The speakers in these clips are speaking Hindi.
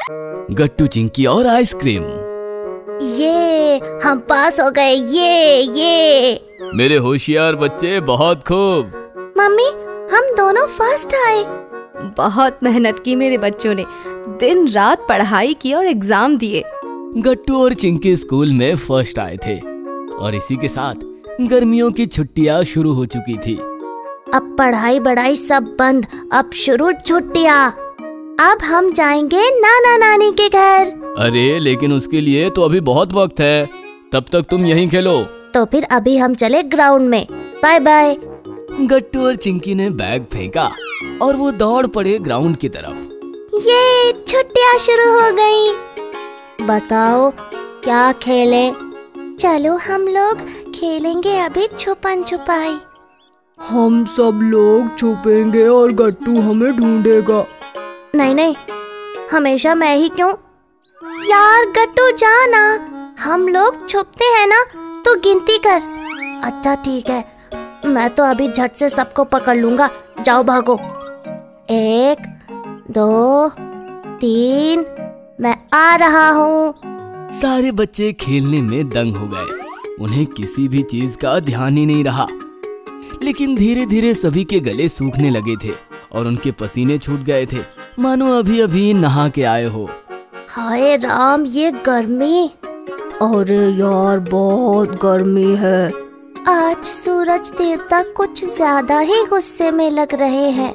गट्टू, चिंकी और आइसक्रीम। ये हम पास हो गए। ये मेरे होशियार बच्चे, बहुत खूब। मम्मी, हम दोनों फर्स्ट आए। बहुत मेहनत की मेरे बच्चों ने, दिन रात पढ़ाई की और एग्जाम दिए। गट्टू और चिंकी स्कूल में फर्स्ट आए थे और इसी के साथ गर्मियों की छुट्टियां शुरू हो चुकी थी। अब पढ़ाई बढ़ाई सब बंद, अब शुरू छुट्टियाँ। अब हम जाएंगे नाना नानी के घर। अरे लेकिन उसके लिए तो अभी बहुत वक्त है, तब तक तुम यहीं खेलो। तो फिर अभी हम चले ग्राउंड में। Bye bye. गट्टू और चिंकी ने बैग फेंका और वो दौड़ पड़े ग्राउंड की तरफ। ये छुट्टियाँ शुरू हो गई। बताओ क्या खेलें? चलो हम लोग खेलेंगे अभी छुपन छुपाई। हम सब लोग छुपेंगे और गट्टू हमें ढूंढेगा। नहीं, हमेशा मैं ही क्यों? यार गट्टू जाना, हम लोग छुपते हैं ना, तो गिनती कर। अच्छा ठीक है, मैं तो अभी झट से सबको पकड़ लूंगा। जाओ भागो। 1 2 3, मैं आ रहा हूँ। सारे बच्चे खेलने में दंग हो गए। उन्हें किसी भी चीज का ध्यान ही नहीं रहा। लेकिन धीरे धीरे सभी के गले सूखने लगे थे और उनके पसीने छूट गए थे, मानो अभी अभी नहा के आए हो। हाय राम, ये गर्मी। अरे यार बहुत गर्मी है। आज सूरज देवता कुछ ज्यादा ही गुस्से में लग रहे हैं।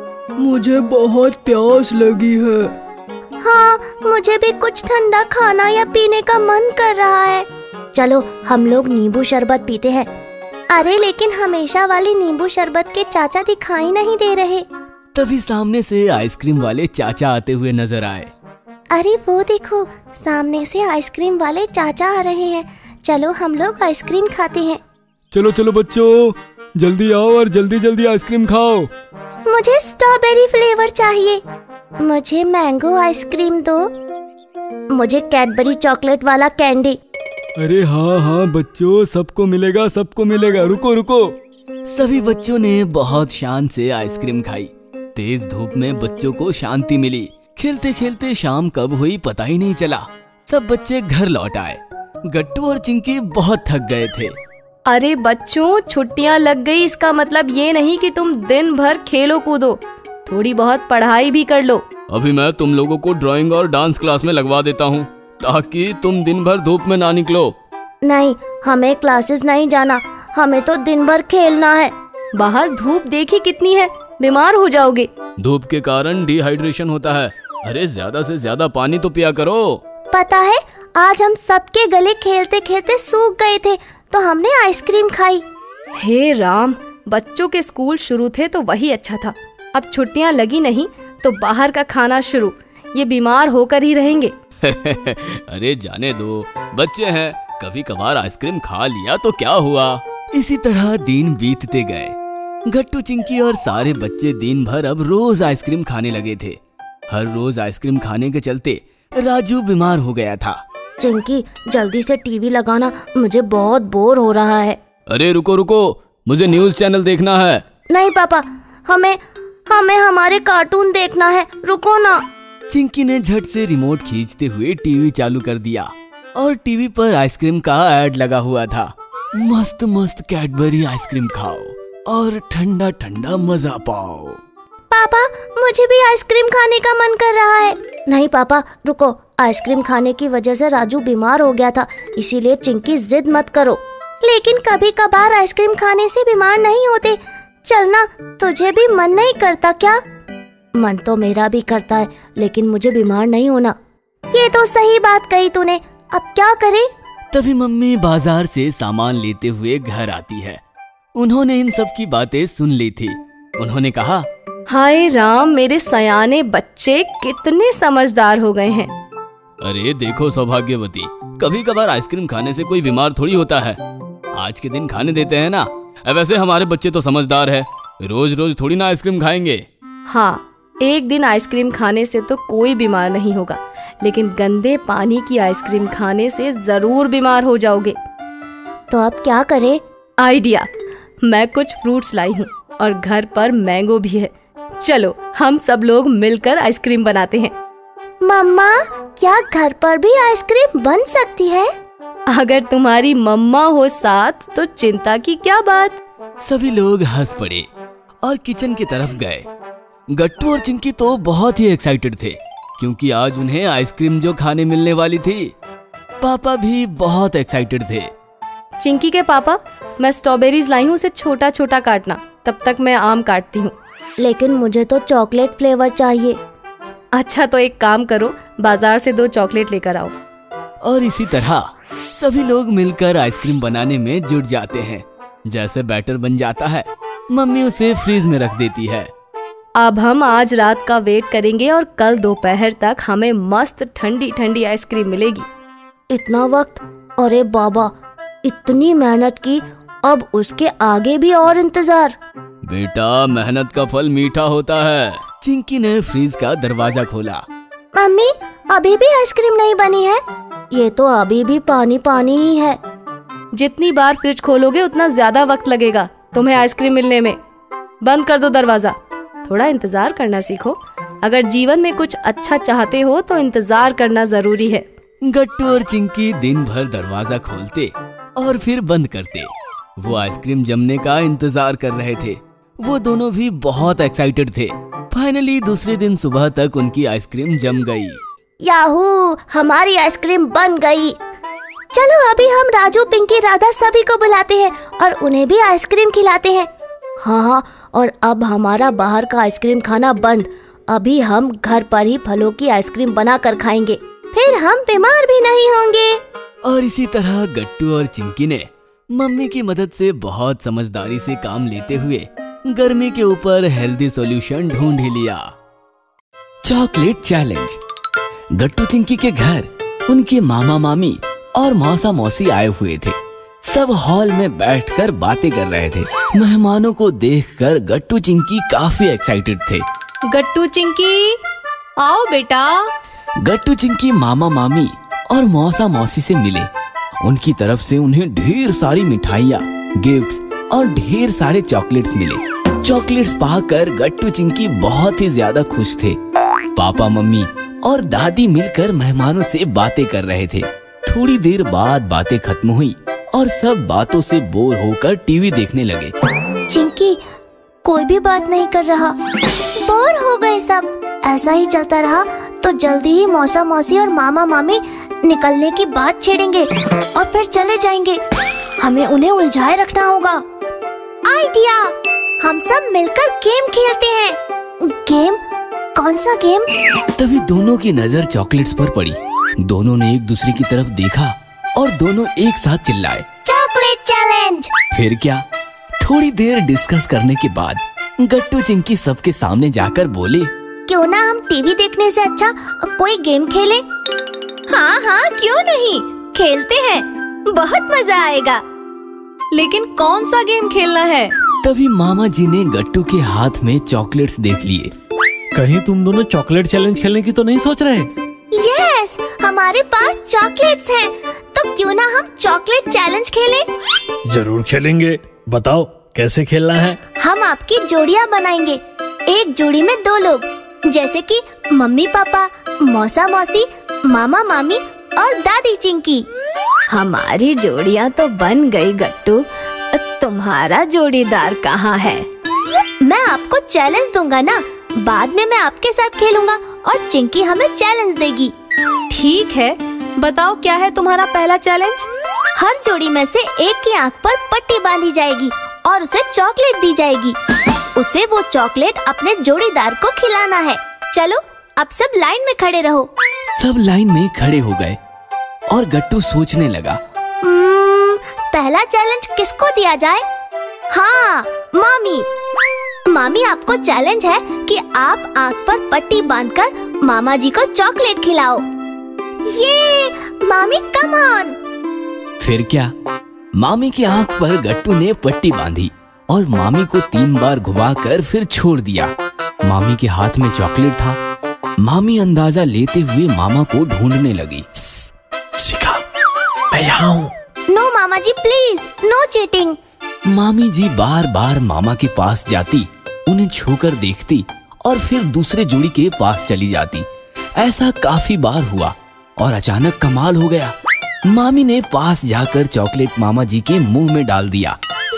मुझे बहुत प्यास लगी है। हाँ, मुझे भी कुछ ठंडा खाना या पीने का मन कर रहा है। चलो हम लोग नींबू शरबत पीते हैं। अरे लेकिन हमेशा वाली नींबू शरबत के चाचा दिखाई नहीं दे रहे। तभी सामने से आइसक्रीम वाले चाचा आते हुए नजर आए। अरे वो देखो, सामने से आइसक्रीम वाले चाचा आ रहे हैं। चलो हम लोग आइसक्रीम खाते हैं। चलो चलो बच्चों, जल्दी आओ और जल्दी जल्दी आइसक्रीम खाओ। मुझे स्ट्रॉबेरी फ्लेवर चाहिए। मुझे मैंगो आइसक्रीम दो। मुझे कैडबरी चॉकलेट वाला कैंडी। अरे हाँ बच्चों, सबको मिलेगा सबको मिलेगा। रुको रुको। सभी बच्चों ने बहुत शान से आइसक्रीम खाई। तेज धूप में बच्चों को शांति मिली। खेलते खेलते शाम कब हुई पता ही नहीं चला। सब बच्चे घर लौट आए। गट्टू और चिंकी बहुत थक गए थे। अरे बच्चों, छुट्टियां लग गई, इसका मतलब ये नहीं कि तुम दिन भर खेलो कूदो, थोड़ी बहुत पढ़ाई भी कर लो। अभी मैं तुम लोगों को ड्राइंग और डांस क्लास में लगवा देता हूँ, ताकि तुम दिन भर धूप में ना निकलो। नहीं, हमें क्लासेस नहीं जाना, हमें तो दिन भर खेलना है। बाहर धूप देखी कितनी है, बीमार हो जाओगे। धूप के कारण डिहाइड्रेशन होता है। अरे ज्यादा से ज्यादा पानी तो पिया करो। पता है, आज हम सबके गले खेलते खेलते सूख गए थे, तो हमने आइसक्रीम खाई। हे राम, बच्चों के स्कूल शुरू थे तो वही अच्छा था। अब छुट्टियां लगी नहीं तो बाहर का खाना शुरू। ये बीमार होकर ही रहेंगे। अरे जाने दो, बच्चे हैं, कभी कभार आइसक्रीम खा लिया तो क्या हुआ। इसी तरह दिन बीतते गए। गट्टू, चिंकी और सारे बच्चे दिन भर अब रोज आइसक्रीम खाने लगे थे। हर रोज आइसक्रीम खाने के चलते राजू बीमार हो गया था। चिंकी, जल्दी से टीवी लगाना, मुझे बहुत बोर हो रहा है। अरे रुको रुको, मुझे न्यूज़ चैनल देखना है। नहीं पापा, हमें हमारे कार्टून देखना है, रुको ना। चिंकी ने झट से रिमोट खींचते हुए टीवी चालू कर दिया और टीवी पर आइसक्रीम का ऐड लगा हुआ था। मस्त मस्त कैडबरी आइसक्रीम खाओ और ठंडा ठंडा मजा पाओ। पापा, मुझे भी आइसक्रीम खाने का मन कर रहा है। नहीं पापा रुको, आइसक्रीम खाने की वजह से राजू बीमार हो गया था, इसीलिए चिंकी जिद मत करो। लेकिन कभी कभार आइसक्रीम खाने से बीमार नहीं होते। चलना, तुझे भी मन नहीं करता क्या? मन तो मेरा भी करता है, लेकिन मुझे बीमार नहीं होना। ये तो सही बात कही तूने, अब क्या करें? तभी मम्मी बाजार से सामान लेते हुए घर आती है। उन्होंने इन सब की बातें सुन ली थी। उन्होंने कहा, हाय राम, मेरे सयाने बच्चे कितने समझदार हो गए हैं। अरे देखो सौभाग्यवती, कभी कभार आइसक्रीम खाने से कोई बीमार थोड़ी होता है। आज के दिन खाने देते हैं ना। वैसे हमारे बच्चे तो समझदार है, रोज रोज थोड़ी ना आइसक्रीम खाएंगे। हाँ, एक दिन आइसक्रीम खाने से तो कोई बीमार नहीं होगा, लेकिन गंदे पानी की आइसक्रीम खाने से जरूर बीमार हो जाओगे। तो अब क्या करें? आइडिया, मैं कुछ फ्रूट्स लाई हूँ और घर पर मैंगो भी है। चलो हम सब लोग मिलकर आइसक्रीम बनाते हैं। मम्मा, क्या घर पर भी आइसक्रीम बन सकती है? अगर तुम्हारी मम्मा हो साथ तो चिंता की क्या बात। सभी लोग हंस पड़े और किचन की तरफ गए। गट्टू और चिंकी तो बहुत ही एक्साइटेड थे क्योंकि आज उन्हें आइसक्रीम जो खाने मिलने वाली थी। पापा भी बहुत एक्साइटेड थे। चिंकी के पापा, मैं स्ट्रॉबेरीज लाई हूँ, उसे छोटा छोटा काटना, तब तक मैं आम काटती हूँ। लेकिन मुझे तो चॉकलेट फ्लेवर चाहिए। अच्छा तो एक काम करो, बाजार से 2 चॉकलेट लेकर आओ। और इसी तरह सभी लोग मिलकर आइसक्रीम बनाने में जुट जाते हैं। जैसे बैटर बन जाता है, मम्मी उसे फ्रीज में रख देती है। अब हम आज रात का वेट करेंगे और कल दोपहर तक हमें मस्त ठंडी ठंडी आइसक्रीम मिलेगी। इतना वक्त? अरे बाबा, इतनी मेहनत की, अब उसके आगे भी और इंतजार। बेटा, मेहनत का फल मीठा होता है। चिंकी ने फ्रीज का दरवाजा खोला। मम्मी, अभी भी आइसक्रीम नहीं बनी है? ये तो अभी भी पानी पानी ही है। जितनी बार फ्रिज खोलोगे उतना ज्यादा वक्त लगेगा तुम्हें आइसक्रीम मिलने में। बंद कर दो दरवाजा। थोड़ा इंतजार करना सीखो। अगर जीवन में कुछ अच्छा चाहते हो तो इंतजार करना जरूरी है। गट्टू और चिंकी दिन भर दरवाजा खोलते और फिर बंद करते। वो आइसक्रीम जमने का इंतजार कर रहे थे। वो दोनों भी बहुत एक्साइटेड थे। फाइनली दूसरे दिन सुबह तक उनकी आइसक्रीम जम गई। याहू, हमारी आइसक्रीम बन गई। चलो अभी हम राजू, पिंकी, राधा सभी को बुलाते हैं और उन्हें भी आइसक्रीम खिलाते हैं। हाँ, और अब हमारा बाहर का आइसक्रीम खाना बंद। अभी हम घर पर ही फलों की आइसक्रीम बनाकर खाएंगे, फिर हम बीमार भी नहीं होंगे। और इसी तरह गट्टू और चिंकी ने मम्मी की मदद से बहुत समझदारी से काम लेते हुए गर्मी के ऊपर हेल्दी सॉल्यूशन ढूंढ ही लिया। Chocolate challenge. गट्टू चिंकी के घर उनके मामा मामी और मौसा मौसी आए हुए थे। सब हॉल में बैठकर बातें कर रहे थे। मेहमानों को देखकर गट्टू चिंकी काफी एक्साइटेड थे। गट्टू चिंकी, आओ बेटा। गट्टू चिंकी मामा मामी और मौसा मौसी से मिले। उनकी तरफ से उन्हें ढेर सारी मिठाइयाँ, गिफ्ट्स और ढेर सारे चॉकलेट्स मिले। चॉकलेट्स पाकर गट्टू चिंकी बहुत ही ज्यादा खुश थे। पापा, मम्मी और दादी मिलकर मेहमानों से बातें कर रहे थे। थोड़ी देर बाद बातें खत्म हुई और सब बातों से बोर होकर टीवी देखने लगे। चिंकी, कोई भी बात नहीं कर रहा। बोर हो गए सब। ऐसा ही चलता रहा तो जल्दी ही मौसा मौसी और मामा मामी निकलने की बात छेड़ेंगे और फिर चले जाएंगे। हमें उन्हें उलझाए रखना होगा। आइडिया! हम सब मिलकर गेम खेलते हैं। गेम? कौन सा गेम? तभी दोनों की नजर चॉकलेट्स पर पड़ी। दोनों ने एक दूसरे की तरफ देखा और दोनों एक साथ चिल्लाए, चॉकलेट चैलेंज! फिर क्या? थोड़ी देर डिस्कस करने के बाद गट्टू चिंकी सबके सामने जाकर बोले, क्यों ना हम टीवी देखने से अच्छा कोई गेम खेले? हाँ हाँ, क्यों नहीं, खेलते हैं, बहुत मजा आएगा। लेकिन कौन सा गेम खेलना है? तभी मामा जी ने गट्टू के हाथ में चॉकलेट्स देख लिए। कहीं तुम दोनों चॉकलेट चैलेंज खेलने की तो नहीं सोच रहे? यस, हमारे पास चॉकलेट्स हैं, तो क्यों ना हम चॉकलेट चैलेंज खेलें? जरूर खेलेंगे। बताओ कैसे खेलना है? हम आपकी जोड़ियाँ बनाएंगे। एक जोड़ी में 2 लोग, जैसे कि मम्मी पापा, मौसा मौसी, मामा मामी और दादी चिंकी। हमारी जोड़ियाँ तो बन गई गट्टू, तुम्हारा जोड़ीदार कहाँ है? मैं आपको चैलेंज दूंगा ना, बाद में मैं आपके साथ खेलूंगा और चिंकी हमें चैलेंज देगी। ठीक है, बताओ क्या है तुम्हारा पहला चैलेंज? हर जोड़ी में से एक की आंख पर पट्टी बांधी जाएगी और उसे चॉकलेट दी जाएगी। उसे वो चॉकलेट अपने जोड़ीदार को खिलाना है। चलो अब सब लाइन में खड़े रहो। सब लाइन में खड़े हो गए और गट्टू सोचने लगा, पहला चैलेंज किसको दिया जाए? हाँ, मामी। मामी, आपको चैलेंज है कि आप आंख पर पट्टी बांधकर मामा जी को चॉकलेट खिलाओ। ये मामी, कम ऑन। फिर क्या? मामी की आंख पर गट्टू ने पट्टी बांधी और मामी को 3 बार घुमाकर फिर छोड़ दिया। मामी के हाथ में चॉकलेट था। मामी अंदाजा लेते हुए मामा को ढूंढने लगी। शिखा, मैं यहाँ हूँ। नो मामा जी, प्लीज, नो चीटिंग। मामी जी बार बार मामा के पास जाती, उन्हें छूकर देखती और फिर दूसरे जोड़ी के पास चली जाती। ऐसा काफी बार हुआ और अचानक कमाल हो गया। मामी ने पास जाकर चॉकलेट मामा जी के मुंह में डाल दिया।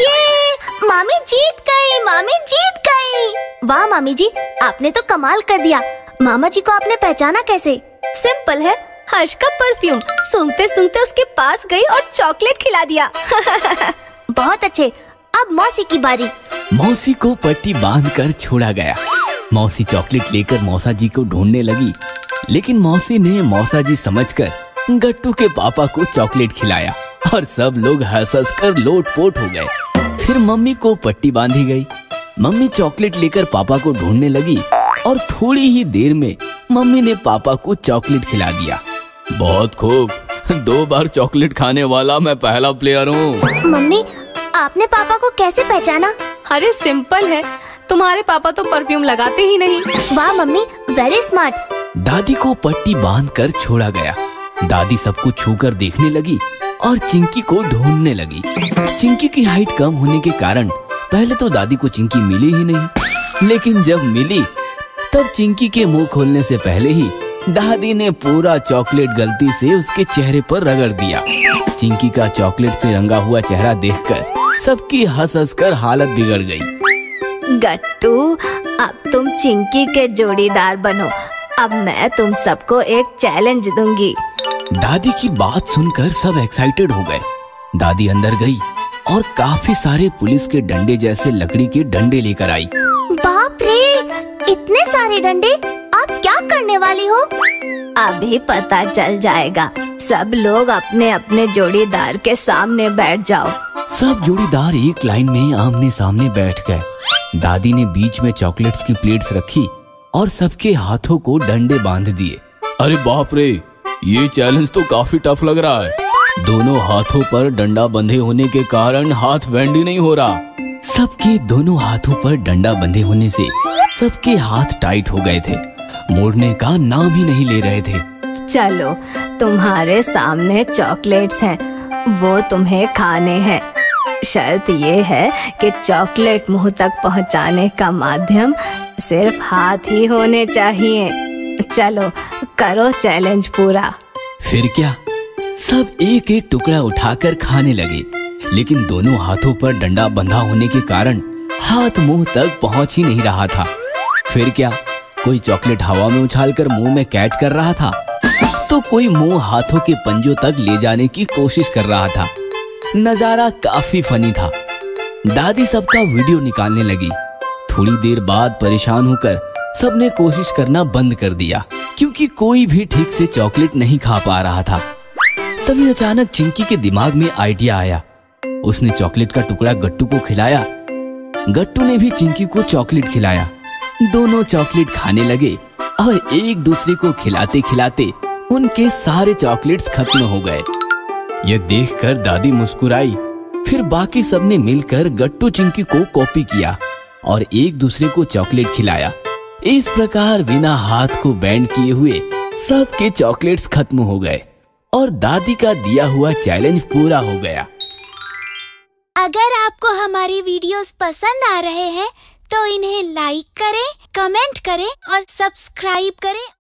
ये मामी जीत गई, मामी जीत गई। वाह मामी जी, आपने तो कमाल कर दिया। मामा जी को आपने पहचाना कैसे? सिंपल है, हर्ष का परफ्यूम सूंघते सूंघते उसके पास गई और चॉकलेट खिला दिया। बहुत अच्छे। अब मौसी की बारी। मौसी को पट्टी बांधकर छोड़ा गया। मौसी चॉकलेट लेकर मौसा जी को ढूंढने लगी, लेकिन मौसी ने मौसा जी समझकर गट्टू के पापा को चॉकलेट खिलाया और सब लोग हंस हंस कर लोटपोट हो गए। फिर मम्मी को पट्टी बांधी गई। मम्मी चॉकलेट लेकर पापा को ढूंढने लगी और थोड़ी ही देर में मम्मी ने पापा को चॉकलेट खिला दिया। बहुत खूब, 2 बार चॉकलेट खाने वाला मैं पहला प्लेयर हूँ। मम्मी, आपने पापा को कैसे पहचाना? अरे सिंपल है, तुम्हारे पापा तो परफ्यूम लगाते ही नहीं। वाह मम्मी, वेरी स्मार्ट। दादी को पट्टी बांधकर छोड़ा गया। दादी सबको छूकर देखने लगी और चिंकी को ढूंढने लगी। चिंकी की हाइट कम होने के कारण पहले तो दादी को चिंकी मिली ही नहीं, लेकिन जब मिली तब चिंकी के मुंह खोलने से पहले ही दादी ने पूरा चॉकलेट गलती से उसके चेहरे पर रगड़ दिया। चिंकी का चॉकलेट से रंगा हुआ चेहरा देखकर सबकी हंस हंस कर हालत बिगड़ गई। गट्टू, अब तुम चिंकी के जोड़ीदार बनो। अब मैं तुम सबको एक चैलेंज दूंगी। दादी की बात सुनकर सब एक्साइटेड हो गए। दादी अंदर गई और काफी सारे पुलिस के डंडे जैसे लकड़ी के डंडे लेकर आई। बाप रे, इतने सारे डंडे! आप क्या करने वाली हो? अभी पता चल जाएगा। सब लोग अपने अपने जोड़ीदार के सामने बैठ जाओ। सब जोड़ीदार एक लाइन में आमने सामने बैठ गए। दादी ने बीच में चॉकलेट्स की प्लेट्स रखी और सबके हाथों को डंडे बांध दिए। अरे बाप रे, ये चैलेंज तो काफी टफ लग रहा है। दोनों हाथों पर डंडा बंधे होने के कारण हाथ बेंड ही नहीं हो रहा। सबके दोनों हाथों पर डंडा बंधे होने से सबके हाथ टाइट हो गए थे, मोड़ने का नाम ही नहीं ले रहे थे। चलो, तुम्हारे सामने चॉकलेट्स हैं, वो तुम्हें खाने हैं। शर्त ये है कि चॉकलेट मुंह तक पहुंचाने का माध्यम सिर्फ हाथ ही होने चाहिए। चलो, करो चैलेंज पूरा। फिर क्या, सब एक एक टुकड़ा उठाकर खाने लगे, लेकिन दोनों हाथों पर डंडा बंधा होने के कारण हाथ मुंह तक पहुंच ही नहीं रहा था। फिर क्या, कोई चॉकलेट हवा में उछालकर मुंह में कैच कर रहा था, तो कोई मुंह हाथों के पंजों तक ले जाने की कोशिश कर रहा था। नजारा काफी फनी था। दादी सबका वीडियो निकालने लगी। थोड़ी देर बाद परेशान होकर सबने कोशिश करना बंद कर दिया, क्योंकि कोई भी ठीक से चॉकलेट नहीं खा पा रहा था। तभी अचानक चिंकी के दिमाग में आइडिया आया। उसने चॉकलेट का टुकड़ा गट्टू को खिलाया। गट्टू ने भी चिंकी को चॉकलेट खिलाया। दोनों चॉकलेट खाने लगे और एक दूसरे को खिलाते खिलाते उनके सारे चॉकलेट्स खत्म हो गए। यह देखकर दादी मुस्कुराई। फिर बाकी सबने मिलकर गट्टू चिंकी को कॉपी किया और एक दूसरे को चॉकलेट खिलाया। इस प्रकार बिना हाथ को बैंड किए हुए सबके चॉकलेट्स खत्म हो गए और दादी का दिया हुआ चैलेंज पूरा हो गया। अगर आपको हमारी वीडियोस पसंद आ रहे हैं तो इन्हें लाइक करें, कमेंट करें और सब्सक्राइब करें।